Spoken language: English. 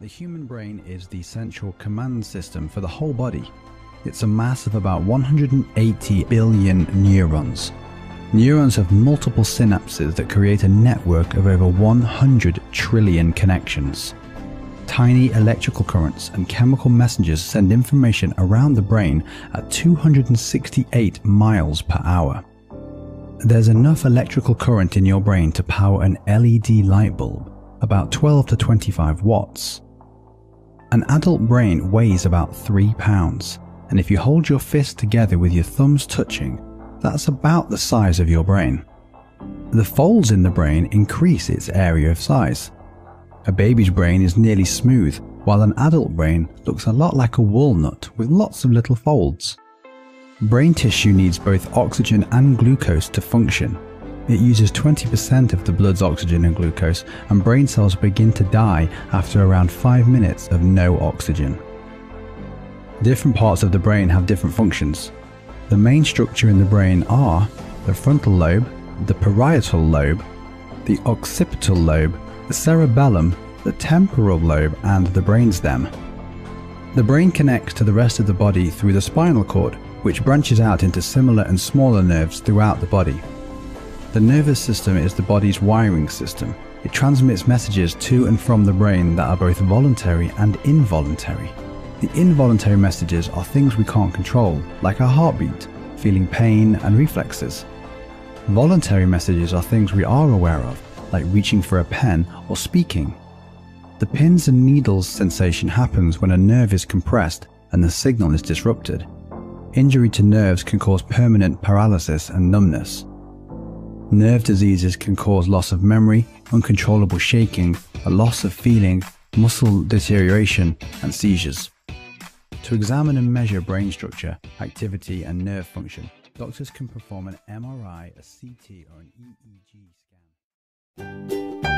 The human brain is the central command system for the whole body. It's a mass of about 180 billion neurons. Neurons have multiple synapses that create a network of over 100 trillion connections. Tiny electrical currents and chemical messengers send information around the brain at 268 miles per hour. There's enough electrical current in your brain to power an LED light bulb, about 12 to 25 watts. An adult brain weighs about 3 pounds, and if you hold your fist together with your thumbs touching, that's about the size of your brain. The folds in the brain increase its area of size. A baby's brain is nearly smooth, while an adult brain looks a lot like a walnut with lots of little folds. Brain tissue needs both oxygen and glucose to function. It uses 20% of the blood's oxygen and glucose, and brain cells begin to die after around 5 minutes of no oxygen. Different parts of the brain have different functions. The main structure in the brain are the frontal lobe, the parietal lobe, the occipital lobe, the cerebellum, the temporal lobe, and the brainstem. The brain connects to the rest of the body through the spinal cord, which branches out into similar and smaller nerves throughout the body. The nervous system is the body's wiring system. It transmits messages to and from the brain that are both voluntary and involuntary. The involuntary messages are things we can't control, like our heartbeat, feeling pain, and reflexes. Voluntary messages are things we are aware of, like reaching for a pen or speaking. The pins and needles sensation happens when a nerve is compressed and the signal is disrupted. Injury to nerves can cause permanent paralysis and numbness. Nerve diseases can cause loss of memory, uncontrollable shaking, a loss of feeling, muscle deterioration, and seizures. To examine and measure brain structure, activity, and nerve function, doctors can perform an MRI, a CT, or an EEG scan.